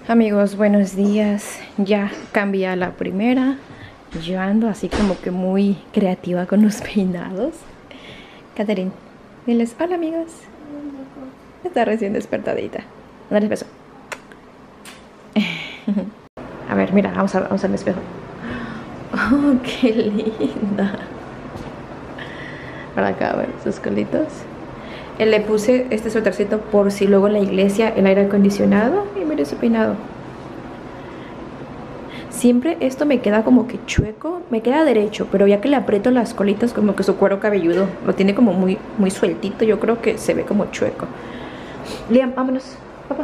Amigos, buenos días. Ya cambié a la primera. Yo ando así como que muy creativa con los peinados. Catherine, diles hola amigos. Está recién despertadita. Dale beso. A ver, mira, vamos al espejo. Oh, qué linda. Para acá, a ver, sus colitos. Le puse este suétercito por si luego en la iglesia el aire acondicionado. Y mire su peinado. Siempre esto me queda como que chueco, me queda derecho, pero ya que le aprieto las colitas como que su cuero cabelludo lo tiene como muy sueltito, yo creo que se ve como chueco. Liam, vámonos, papá.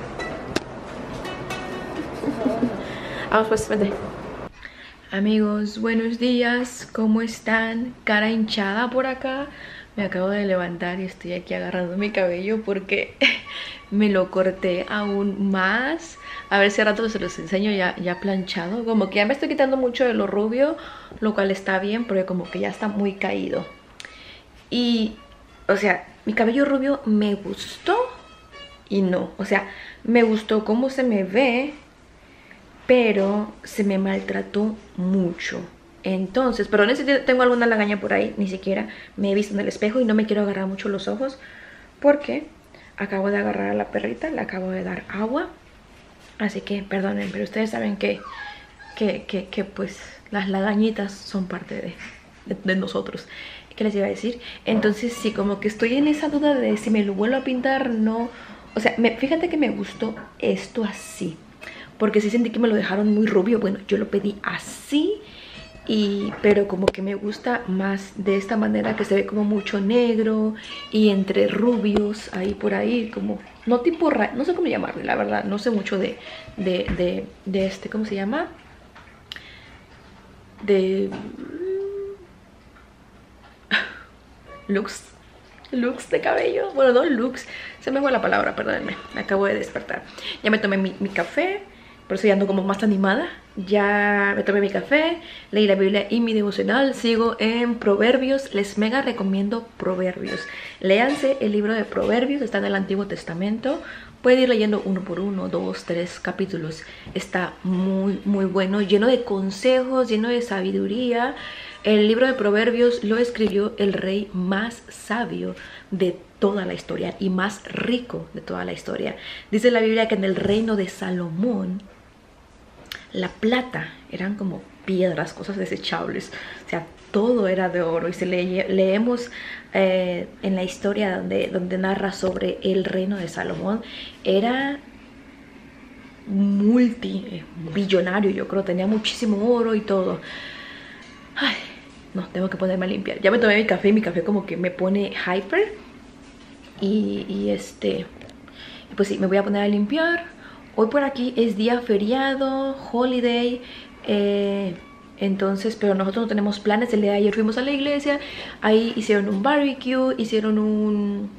Vamos pues, vente. Amigos, buenos días, ¿cómo están? Cara hinchada por acá. Me acabo de levantar y estoy aquí agarrando mi cabello porque me lo corté aún más. A ver si a rato se los enseño ya planchado. Como que ya me estoy quitando mucho de lo rubio, lo cual está bien, porque como que ya está muy caído. Y, o sea, mi cabello rubio me gustó y no. O sea, me gustó cómo se me ve, pero se me maltrató mucho. Entonces, perdón si tengo alguna lagaña por ahí, ni siquiera me he visto en el espejo y no me quiero agarrar mucho los ojos porque acabo de agarrar a la perrita, le acabo de dar agua. Así que perdonen, pero ustedes saben que pues las lagañitas son parte de nosotros. ¿Qué les iba a decir? Entonces sí, como que estoy en esa duda de si me lo vuelvo a pintar, no. O sea, fíjate que me gustó esto así, porque sí sentí que me lo dejaron muy rubio. Bueno, yo lo pedí así, pero como que me gusta más de esta manera, que se ve como mucho negro y entre rubios ahí por ahí, como no tipo, no sé cómo llamarle, la verdad, no sé mucho de este, ¿cómo se llama? De looks de cabello, bueno, no looks, se me fue la palabra, perdónenme, me acabo de despertar. Ya me tomé mi café, por eso ya ando como más animada. Ya me tomé mi café, leí la Biblia y mi devocional, sigo en Proverbios. Les mega recomiendo Proverbios. Léanse el libro de Proverbios, está en el Antiguo Testamento. Pueden ir leyendo uno por uno, 2, 3 capítulos. Está muy bueno, lleno de consejos, lleno de sabiduría. El libro de Proverbios lo escribió el rey más sabio de toda la historia y más rico de toda la historia. Dice la Biblia que en el reino de Salomón la plata eran como piedras, cosas desechables, o sea, todo era de oro. Y si leemos en la historia donde narra sobre el reino de Salomón, era multibillonario, yo creo, tenía muchísimo oro y todo. Ay, no, tengo que ponerme a limpiar. Ya me tomé mi café como que me pone hyper. Y pues sí, me voy a poner a limpiar. Hoy por aquí es día feriado, holiday, entonces, pero nosotros no tenemos planes. El día de ayer fuimos a la iglesia, ahí hicieron un barbecue, hicieron un...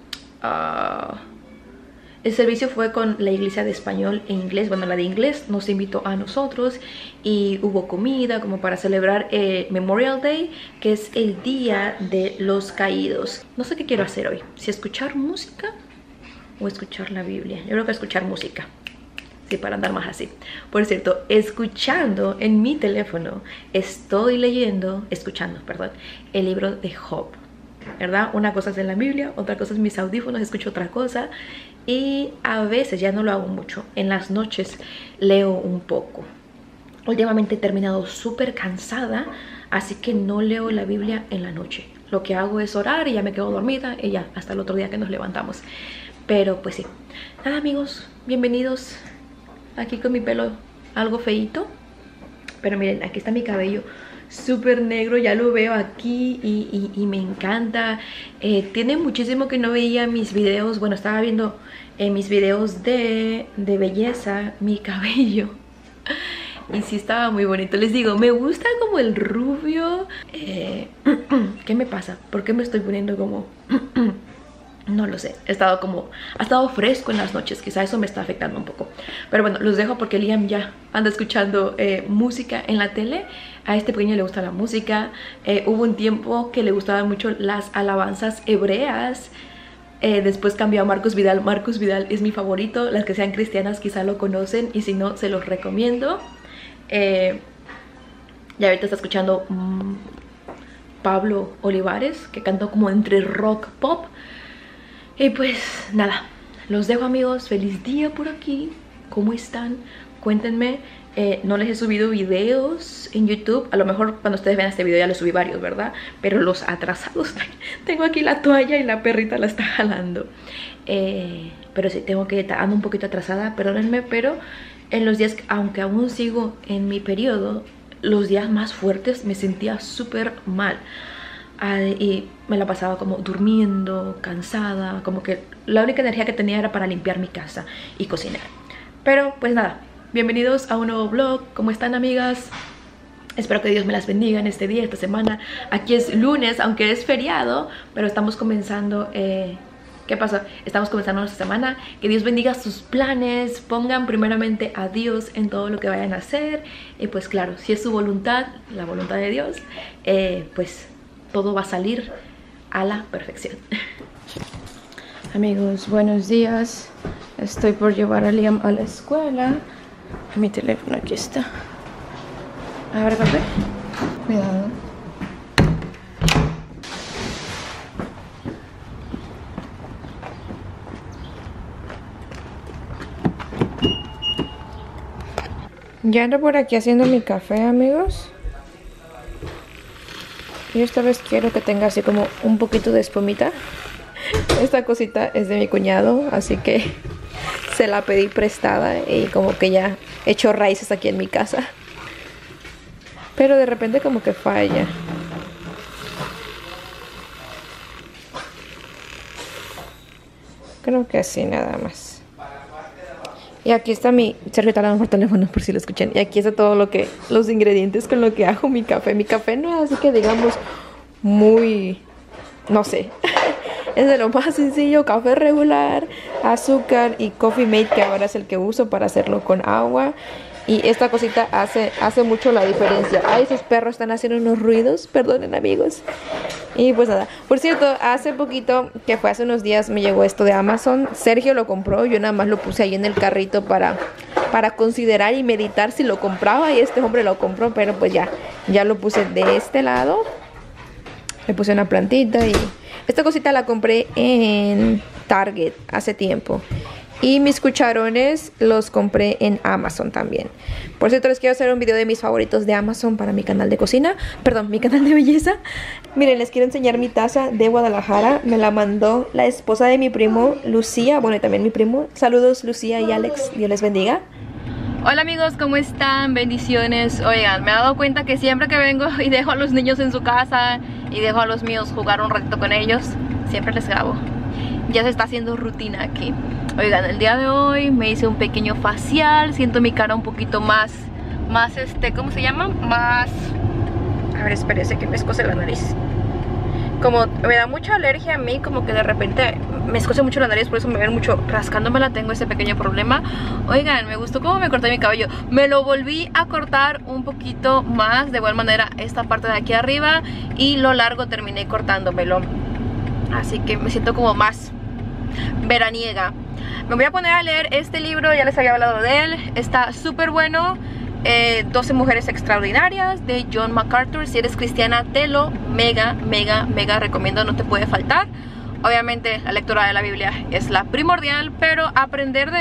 el servicio fue con la iglesia de español e inglés. Bueno, la de inglés nos invitó a nosotros y hubo comida como para celebrar Memorial Day, que es el día de los caídos. No sé qué quiero hacer hoy, si escuchar música o escuchar la Biblia. Yo creo que escuchar música, sí, para andar más así. Por cierto, escuchando en mi teléfono, estoy escuchando, perdón, el libro de Job, ¿verdad? Una cosa es en la Biblia, otra cosa es mis audífonos, escucho otra cosa. Y a veces, ya no lo hago mucho, en las noches leo un poco. Últimamente he terminado súper cansada, así que no leo la Biblia en la noche. Lo que hago es orar y ya me quedo dormida y ya, hasta el otro día que nos levantamos. Pero pues sí. Nada, amigos, bienvenidos. Aquí con mi pelo algo feíto, pero miren, aquí está mi cabello súper negro, ya lo veo aquí y me encanta. Tiene muchísimo que no veía mis videos. Bueno, estaba viendo mis videos de belleza mi cabello y sí estaba muy bonito. Les digo, me gusta como el rubio. ¿Qué me pasa? ¿Por qué me estoy poniendo como... No lo sé, ha estado fresco en las noches, quizá eso me está afectando un poco. Pero bueno, los dejo porque Liam ya anda escuchando música en la tele. A este pequeño le gusta la música. Hubo un tiempo que le gustaban mucho las alabanzas hebreas. Después cambió a Marcos Vidal. Marcos Vidal es mi favorito. Las que sean cristianas quizá lo conocen, y si no, se los recomiendo. Y ahorita está escuchando Pablo Olivares, que cantó como entre rock pop. Y pues nada, los dejo, amigos. Feliz día por aquí. ¿Cómo están? Cuéntenme. No les he subido videos en YouTube. A lo mejor cuando ustedes vean este video ya les subí varios, ¿verdad? Pero los atrasados, tengo aquí la toalla y la perrita la está jalando. Pero sí, ando un poquito atrasada, perdónenme. Pero en los días, aunque aún sigo en mi periodo, los días más fuertes me sentía súper mal. Y me la pasaba como durmiendo, cansada. Como que la única energía que tenía era para limpiar mi casa y cocinar. Pero pues nada, bienvenidos a un nuevo vlog. ¿Cómo están, amigas? Espero que Dios me las bendiga en este día, esta semana. Aquí es lunes, aunque es feriado, pero estamos comenzando... ¿Qué pasó? Estamos comenzando nuestra semana. Que Dios bendiga sus planes. Pongan primeramente a Dios en todo lo que vayan a hacer. Y pues claro, si es su voluntad, la voluntad de Dios, pues todo va a salir a la perfección. Amigos, buenos días. Estoy por llevar a Liam a la escuela. Mi teléfono aquí está. A ver, papi. Cuidado. Ya ando por aquí haciendo mi café, amigos. Y esta vez quiero que tenga así como un poquito de espumita. Esta cosita es de mi cuñado, así que se la pedí prestada y como que ya he hecho raíces aquí en mi casa. Pero de repente como que falla. Creo que así nada más. Y aquí está mi... Se retaron por teléfono por si lo escuchan. Y aquí está todo lo que... Los ingredientes con lo que hago mi café. Mi café no es así que digamos muy... No sé. Es de lo más sencillo. Café regular, azúcar y Coffee Mate, que ahora es el que uso para hacerlo con agua. Y esta cosita hace mucho la diferencia. Ay, esos perros están haciendo unos ruidos. Perdonen, amigos. Y pues nada. Por cierto, hace poquito, que fue hace unos días, me llegó esto de Amazon. Sergio lo compró. Yo nada más lo puse ahí en el carrito para considerar y meditar si lo compraba. Y este hombre lo compró, pero pues ya lo puse de este lado. Le puse una plantita y... Esta cosita la compré en Target hace tiempo. Y mis cucharones los compré en Amazon también. Por cierto, les quiero hacer un video de mis favoritos de Amazon para mi canal de cocina. Perdón, mi canal de belleza. Miren, les quiero enseñar mi taza de Guadalajara. Me la mandó la esposa de mi primo, Lucía. Bueno, y también mi primo. Saludos, Lucía y Alex. Dios les bendiga. Hola, amigos, ¿cómo están? Bendiciones. Oigan, me he dado cuenta que siempre que vengo y dejo a los niños en su casa y dejo a los míos jugar un ratito con ellos, siempre les grabo. Ya se está haciendo rutina aquí. Oigan, el día de hoy me hice un pequeño facial. Siento mi cara un poquito más ¿cómo se llama? Más... A ver, espérese que me escoce la nariz. Como me da mucha alergia a mí, como que de repente me escoce mucho la nariz, por eso me ven mucho rascándomela, tengo ese pequeño problema. Oigan, me gustó cómo me corté mi cabello. Me lo volví a cortar un poquito más, de igual manera esta parte de aquí arriba, y lo largo terminé cortándomelo. Así que me siento como más veraniega. Me voy a poner a leer este libro, ya les había hablado de él. Está súper bueno. 12 mujeres extraordinarias, de John MacArthur. Si eres cristiana, te lo mega recomiendo, no te puede faltar. Obviamente la lectura de la Biblia es la primordial, pero aprender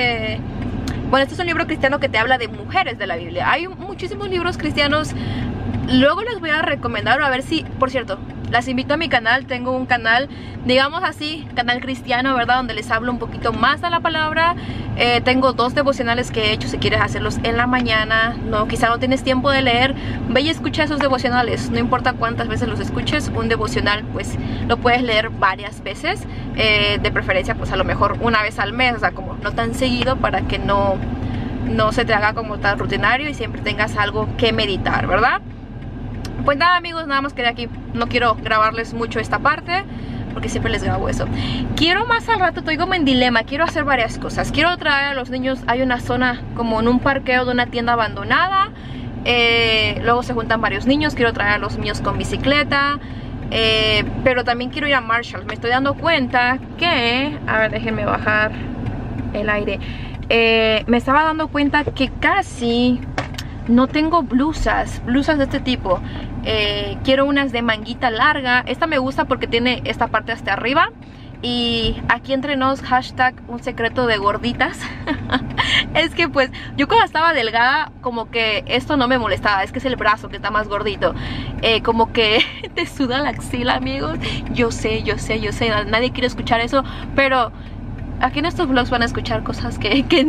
bueno, este es un libro cristiano que te habla de mujeres de la Biblia. Hay muchísimos libros cristianos. Luego les voy a recomendar, a ver si, por cierto, las invito a mi canal. Tengo un canal, digamos así, canal cristiano, ¿verdad? Donde les hablo un poquito más de la palabra. Tengo 2 devocionales que he hecho. Si quieres hacerlos en la mañana, quizá no tienes tiempo de leer, ve y escucha esos devocionales. No importa cuántas veces los escuches, un devocional pues lo puedes leer varias veces. De preferencia pues a lo mejor una vez al mes, o sea, como no tan seguido, para que no se te haga como tan rutinario y siempre tengas algo que meditar, ¿verdad? Pues nada, amigos, nada más quedé aquí. No quiero grabarles mucho esta parte porque siempre les grabo eso. Quiero más al rato, estoy como en dilema. Quiero hacer varias cosas. Quiero traer a los niños. Hay una zona como en un parqueo de una tienda abandonada. Luego se juntan varios niños. Quiero traer a los míos con bicicleta. pero también quiero ir a Marshalls. Me estoy dando cuenta que, a ver, déjenme bajar el aire. Me estaba dando cuenta que casi no tengo blusas de este tipo. Quiero unas de manguita larga. Esta me gusta porque tiene esta parte hasta arriba. Y aquí entre nos, hashtag un secreto de gorditas. Es que pues yo cuando estaba delgada como que esto no me molestaba. Es que es el brazo que está más gordito. Como que te suda la axila, amigos. Yo sé, nadie quiere escuchar eso. Pero aquí en estos vlogs van a escuchar cosas que en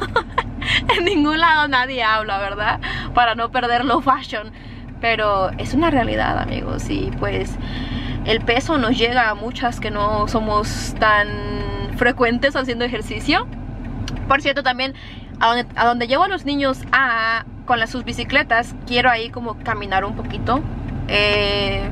en ningún lado nadie habla, ¿verdad? Para no perder lo fashion. Pero es una realidad, amigos. Y pues el peso nos llega a muchas que no somos tan frecuentes haciendo ejercicio. Por cierto, también a donde llevo a los niños con sus bicicletas, quiero ahí como caminar un poquito. ¿Qué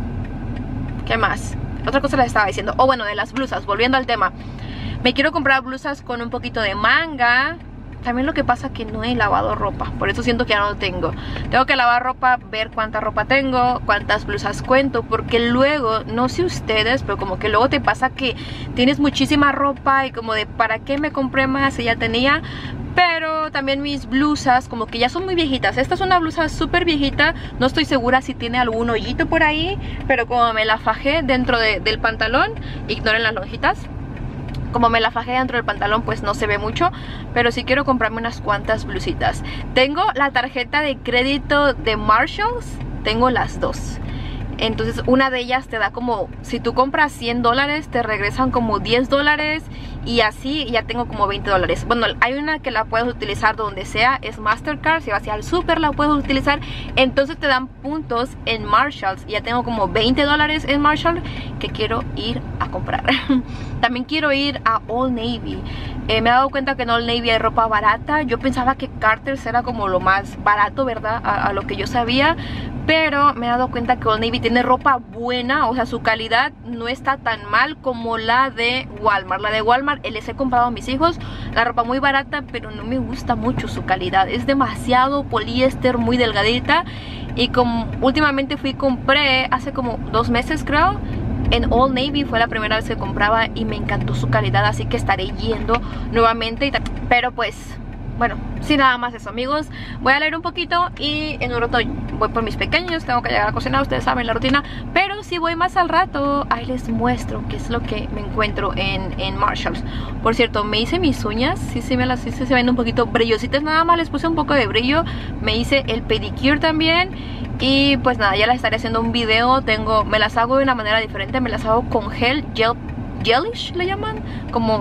más? Otra cosa les estaba diciendo. Bueno, de las blusas, volviendo al tema. Me quiero comprar blusas con un poquito de manga. También lo que pasa es que no he lavado ropa. Por eso siento que ya no tengo. Tengo que lavar ropa, ver cuánta ropa tengo, cuántas blusas cuento. Porque luego, no sé ustedes, pero como que luego te pasa que tienes muchísima ropa y como de ¿para qué me compré más si ya tenía? Pero también mis blusas como que ya son muy viejitas. Esta es una blusa súper viejita. No estoy segura si tiene algún hoyito por ahí. Pero como me la fajé dentro del pantalón, ignoren las lonjitas. Como me la fajé dentro del pantalón, pues no se ve mucho. Pero sí quiero comprarme unas cuantas blusitas. Tengo la tarjeta de crédito de Marshalls. Tengo las dos. Entonces una de ellas te da como, si tú compras $100, te regresan como $10. Y así ya tengo como $20. Bueno, hay una que la puedes utilizar donde sea, es Mastercard. Si vas al súper la puedes utilizar. Entonces te dan puntos en Marshalls. Y ya tengo como $20 en Marshalls que quiero ir a comprar. También quiero ir a Old Navy. Me he dado cuenta que en Old Navy hay ropa barata. Yo pensaba que Carter's era como lo más barato, ¿verdad? A lo que yo sabía. Pero me he dado cuenta que Old Navy tiene ropa buena. O sea, su calidad no está tan mal como la de Walmart. La de Walmart les he comprado a mis hijos. La ropa muy barata, pero no me gusta mucho su calidad. Es demasiado poliéster, muy delgadita. Y como últimamente compré hace como 2 meses creo. En Old Navy fue la primera vez que compraba y me encantó su calidad. Así que estaré yendo nuevamente. Pero pues, bueno, sin nada más eso, amigos. Voy a leer un poquito y en un rato voy por mis pequeños. Tengo que llegar a cocinar, ustedes saben la rutina. Pero si voy más al rato, ahí les muestro qué es lo que me encuentro en Marshalls. Por cierto, me hice mis uñas. Sí se ven un poquito brillositas. Nada más les puse un poco de brillo. Me hice el pedicure también. Y pues nada, ya les estaré haciendo un video. Me las hago de una manera diferente. Me las hago con gelish le llaman. Como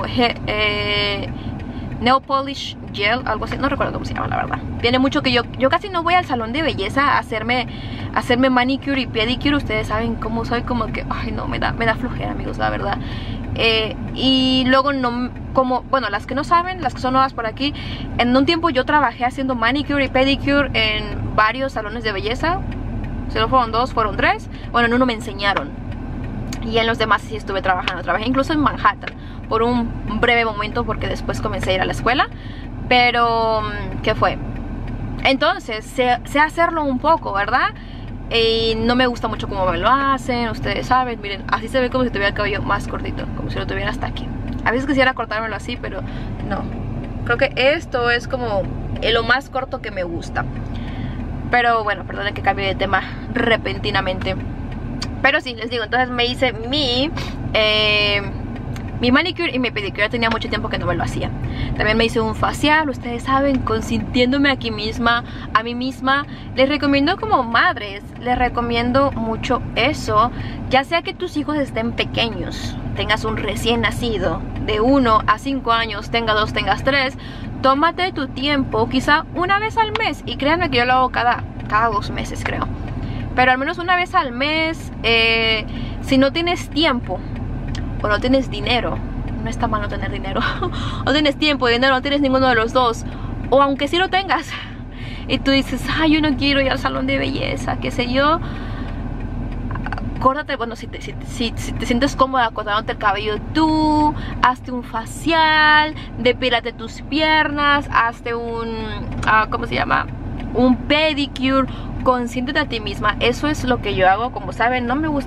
nail polish gel, algo así, no recuerdo cómo se llama, la verdad. Tiene mucho que yo casi no voy al salón de belleza a hacerme manicure y pedicure. Ustedes saben cómo soy, como que, ay no, me da flojera, amigos, la verdad. Y luego no, como, bueno, las que no saben, las que son nuevas por aquí, en un tiempo yo trabajé haciendo manicure y pedicure en varios salones de belleza. Si no fueron 2, fueron 3. Bueno, en uno me enseñaron y en los demás sí estuve trabajando. Trabajé incluso en Manhattan por un breve momento porque después comencé a ir a la escuela. Pero, ¿qué fue? Entonces, sé hacerlo un poco, ¿verdad? Y no me gusta mucho cómo me lo hacen. Ustedes saben, miren, así se ve como si tuviera el cabello más cortito, como si lo tuviera hasta aquí. A veces quisiera cortármelo así, pero no. Creo que esto es como lo más corto que me gusta. Pero bueno, perdonen que cambie de tema repentinamente. Pero sí, les digo, entonces me hice mi manicure y mi pedicure. Tenía mucho tiempo que no me lo hacía. También me hice un facial, ustedes saben, consintiéndome a mí misma. Les recomiendo como madres, les recomiendo mucho eso. Ya sea que tus hijos estén pequeños, tengas un recién nacido de 1 a 5 años, tengas 2, tengas 3, tómate tu tiempo, quizá una vez al mes. Y créanme que yo lo hago cada 2 meses, creo. Pero al menos una vez al mes. Si no tienes tiempo o no tienes dinero, no está mal no tener dinero, o tienes tiempo, dinero, no tienes ninguno de los dos, o aunque sí lo tengas y tú dices, ay, yo no quiero ir al salón de belleza, qué sé yo, córtate, bueno, si te sientes cómoda cortándote el cabello tú, hazte un facial, depílate tus piernas, hazte un, ¿cómo se llama? Un pedicure. Consiéntete a ti misma. Eso es lo que yo hago. Como saben, no me gusta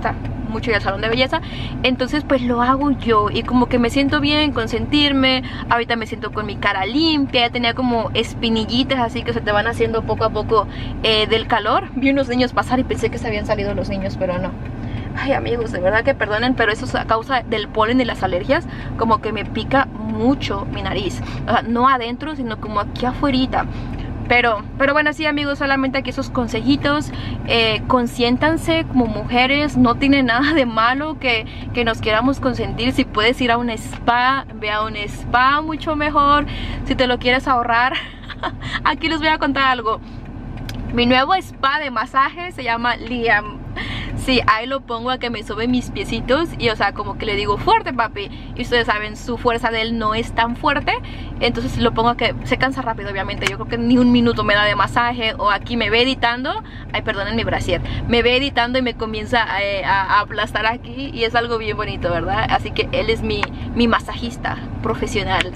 mucho ir al salón de belleza. Entonces pues lo hago yo y como que me siento bien con sentirme. Ahorita me siento con mi cara limpia. Ya tenía como espinillitas así que se te van haciendo poco a poco del calor. Vi unos niños pasar y pensé que se habían salido los niños, pero no. Ay amigos, de verdad que perdonen, pero eso es a causa del polen y las alergias. Como que me pica mucho mi nariz. O sea, no adentro, sino como aquí afuerita. Pero bueno, sí amigos, solamente aquí esos consejitos. Consiéntanse como mujeres. No tiene nada de malo que nos queramos consentir. Si puedes ir a un spa, ve a un spa, mucho mejor. Si te lo quieres ahorrar. Aquí les voy a contar algo. Mi nuevo spa de masaje se llama Liam. Sí, ahí lo pongo a que me sube mis piecitos. Y o sea, como que le digo, fuerte papi. Y ustedes saben, su fuerza de él no es tan fuerte. Entonces lo pongo a que se cansa rápido, obviamente. Yo creo que ni un minuto me da de masaje. O aquí me ve editando. Ay, perdonen mi brasier. Me ve editando y me comienza a aplastar aquí. Y es algo bien bonito, ¿verdad? Así que él es mi masajista profesional.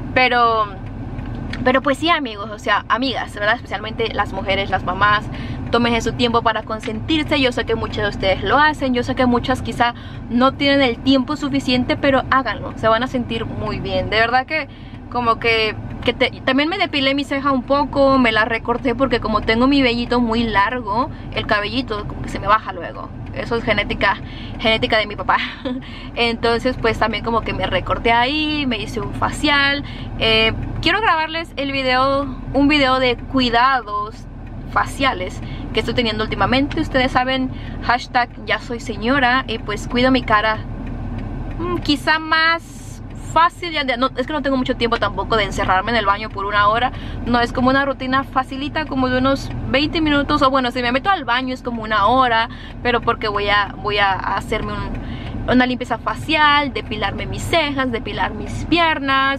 Pero pues sí amigos, o sea, amigas, ¿verdad? Especialmente las mujeres, las mamás, tómense su tiempo para consentirse. Yo sé que muchas de ustedes lo hacen, yo sé que muchas quizá no tienen el tiempo suficiente, pero háganlo, se van a sentir muy bien. De verdad que como que también me depilé mi ceja un poco, me la recorté porque como tengo mi vellito muy largo, el cabellito como que se me baja luego. Eso es genética de mi papá. Entonces pues también como que me recorté ahí, me hice un facial. Quiero grabarles un video de cuidados faciales que estoy teniendo últimamente. Ustedes saben, hashtag ya soy señora. Y pues cuido mi cara quizá más fácil. No, es que no tengo mucho tiempo tampoco de encerrarme en el baño por 1 hora. No, es como una rutina facilita, como de unos 20 minutos. O bueno, si me meto al baño es como 1 hora. Pero porque voy a hacerme una limpieza facial, depilarme mis cejas, depilar mis piernas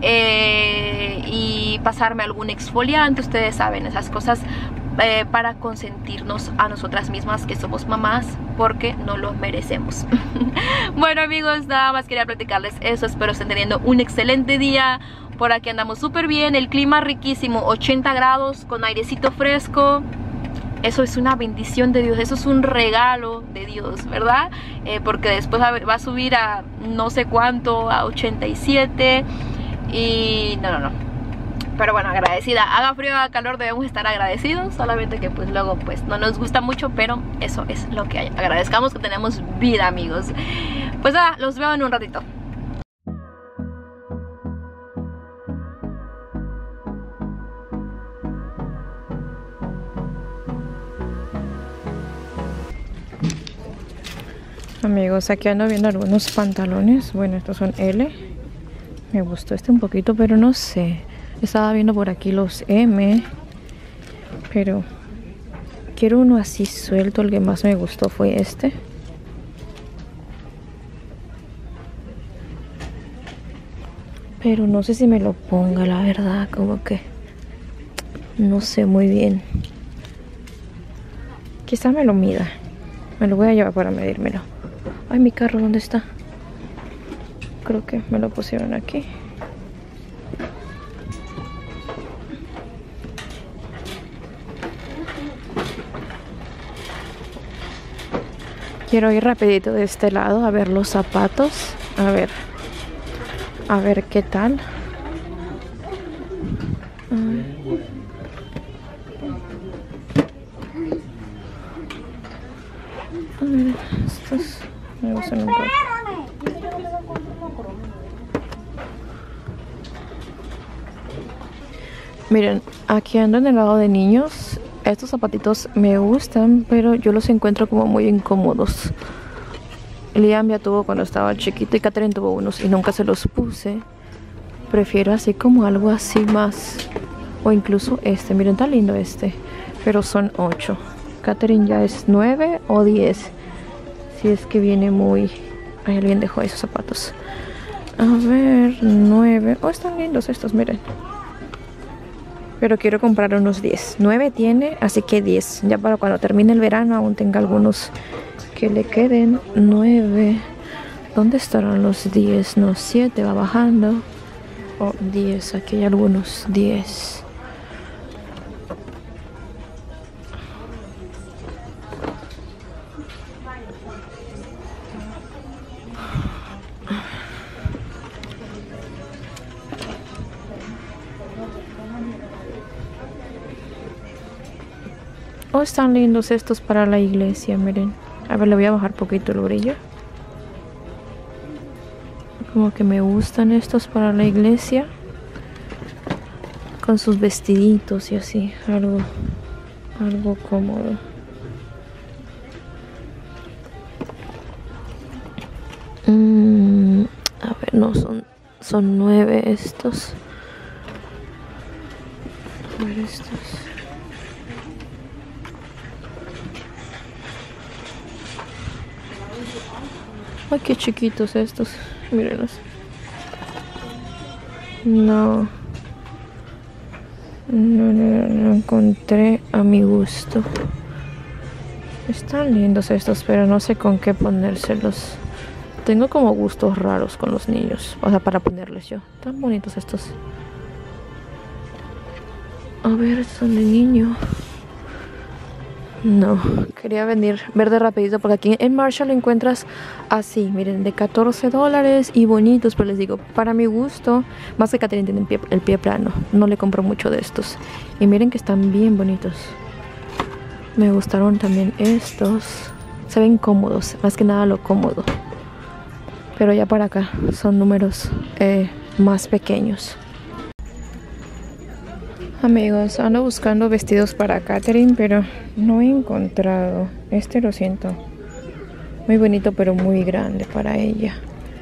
y pasarme algún exfoliante. Ustedes saben, esas cosas para consentirnos a nosotras mismas que somos mamás, porque no lo merecemos. Bueno amigos, nada más quería platicarles eso. Espero estén teniendo un excelente día. Por aquí andamos súper bien, el clima riquísimo, 80 grados con airecito fresco. Eso es una bendición de Dios, eso es un regalo de Dios, ¿verdad? Porque después va a subir a no sé cuánto, a 87. Y no. Pero bueno, agradecida. Haga frío, haga calor, debemos estar agradecidos. Solamente que pues luego pues no nos gusta mucho, pero eso es lo que hay. Agradezcamos que tenemos vida, amigos. Pues nada, los veo en un ratito. Amigos, aquí ando viendo algunos pantalones. Bueno, estos son L. Me gustó este un poquito, pero no sé. Estaba viendo por aquí los M, pero quiero uno así suelto. El que más me gustó fue este. Pero no sé si me lo ponga, la verdad, como que no sé muy bien. Quizá me lo mida. Me lo voy a llevar para medírmelo. Ay, mi carro, ¿dónde está? Creo que me lo pusieron aquí. Quiero ir rapidito de este lado a ver los zapatos. A ver qué tal. A ver, estos me gustan un poco. Miren, aquí ando en el lado de niños. Estos zapatitos me gustan, pero yo los encuentro como muy incómodos. Liam ya tuvo cuando estaba chiquito y Catherine tuvo unos y nunca se los puse. Prefiero así como algo así más. O incluso este, miren, está lindo este. Pero son 8. Catherine ya es 9 o 10. Si es que viene muy... Ay, alguien dejó esos zapatos. A ver, 9. Oh, están lindos estos, miren. Pero quiero comprar unos 10. 9 tiene, así que 10. Ya para cuando termine el verano aún tenga algunos que le queden. 9. ¿Dónde estarán los 10? No, 7 va bajando. Oh, 10. Aquí hay algunos 10. Oh, están lindos estos para la iglesia, miren. A ver, le voy a bajar poquito el brillo. Como que me gustan estos para la iglesia. Con sus vestiditos y así, algo cómodo. A ver, no, son 9 estos. A ver estos. Ay, qué chiquitos estos. Mírenlos. No encontré a mi gusto. Están lindos estos, pero no sé con qué ponérselos. Tengo como gustos raros con los niños. O sea, para ponerles yo. Tan bonitos estos. A ver, estos son de niño. No, quería ver de rapidito porque aquí en Marshall encuentras así, miren, de $14 y bonitos, pero les digo, para mi gusto, más que Catherine tiene el pie plano, no le compro mucho de estos. Y miren que están bien bonitos. Me gustaron también estos, se ven cómodos, más que nada lo cómodo. Pero ya para acá son números más pequeños. Amigos, ando buscando vestidos para Catherine, pero no he encontrado. Este lo siento muy bonito, pero muy grande para ella.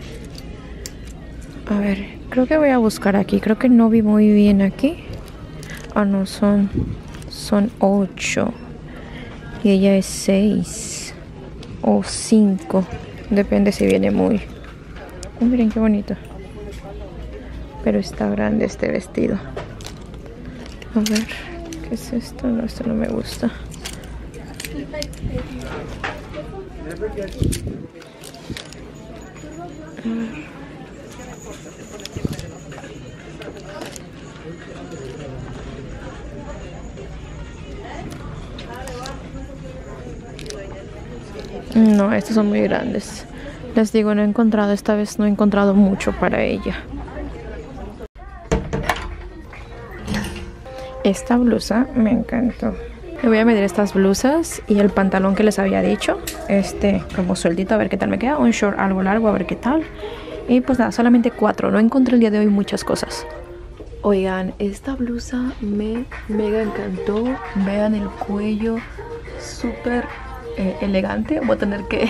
A ver, creo que voy a buscar aquí. Creo que no vi muy bien aquí. Ah, no, son 8. Y ella es 6 o 5. Depende si viene muy... Oh, miren qué bonito. Pero está grande este vestido. A ver, ¿qué es esto? No, esto no me gusta. A ver. No, estos son muy grandes. Les digo, no he encontrado, esta vez no he encontrado mucho para ella. Esta blusa me encantó. Le voy a medir estas blusas y el pantalón que les había dicho. Como sueldito, a ver qué tal me queda. Un short algo largo, a ver qué tal. Y pues nada, solamente 4. No encontré el día de hoy muchas cosas. Oigan, esta blusa me mega encantó. Vean el cuello, súper elegante. Voy a tener que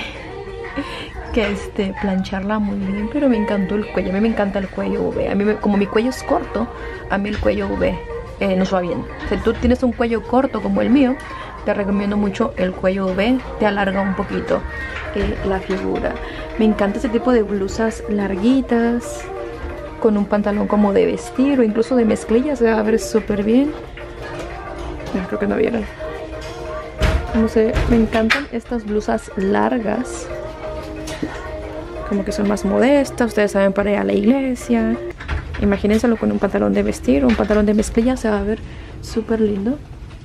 plancharla muy bien, pero me encantó el cuello. A mí me encanta el cuello V. A mí como mi cuello es corto, a mí el cuello V nos va bien. Si tú tienes un cuello corto como el mío, te recomiendo mucho el cuello V. Te alarga un poquito la figura. Me encanta ese tipo de blusas larguitas con un pantalón como de vestir o incluso de mezclilla. Se va a ver súper bien. Creo que no vieron. No sé, me encantan estas blusas largas, como que son más modestas. Ustedes saben, para ir a la iglesia. Imagínenselo con un pantalón de vestir o un pantalón de mezclilla, se va a ver súper lindo.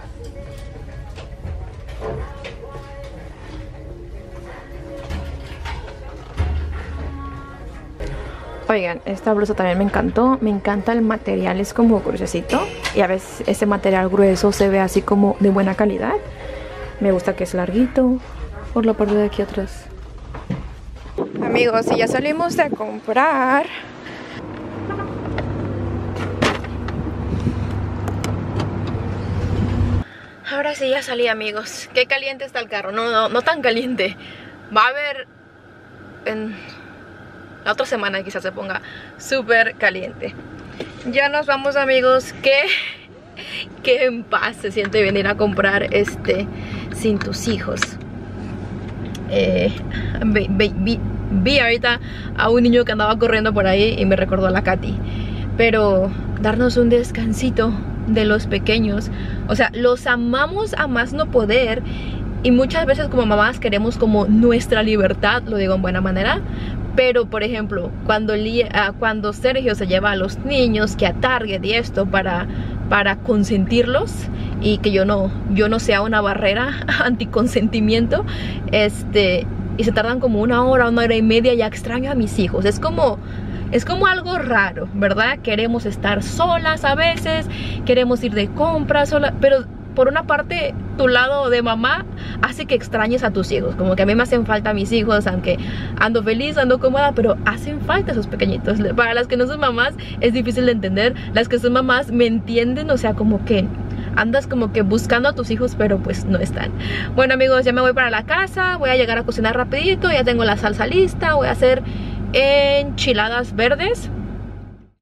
Oigan, esta blusa también me encantó. Me encanta el material, es como gruesecito. Y a veces ese material grueso se ve así como de buena calidad. Me gusta que es larguito por la parte de aquí atrás. Amigos, y ya salimos de comprar. Ahora sí ya salí, amigos. Qué caliente está el carro. No tan caliente. Va a haber en la otra semana quizás se ponga súper caliente. Ya nos vamos, amigos. Qué en paz se siente venir a comprar sin tus hijos. Vi ahorita a un niño que andaba corriendo por ahí y me recordó a la Katy. Pero darnos un descansito de los pequeños, o sea, los amamos a más no poder, y muchas veces como mamás queremos como nuestra libertad, lo digo en buena manera. Pero por ejemplo, cuando Sergio se lleva a los niños que a Target y esto para consentirlos, y que yo no sea una barrera anticonsentimiento, y se tardan como 1 hora, 1 hora y media, ya extraño a mis hijos. Es como es como algo raro, ¿verdad? Queremos estar solas a veces, queremos ir de compras sola, pero por una parte tu lado de mamá hace que extrañes a tus hijos. Como que a mí me hacen falta mis hijos, aunque ando feliz, ando cómoda, pero hacen falta esos pequeñitos. Para las que no son mamás es difícil de entender. Las que son mamás me entienden, o sea, como que andas como que buscando a tus hijos, pero pues no están. Bueno amigos, ya me voy para la casa, voy a llegar a cocinar rapidito, ya tengo la salsa lista, voy a hacer enchiladas verdes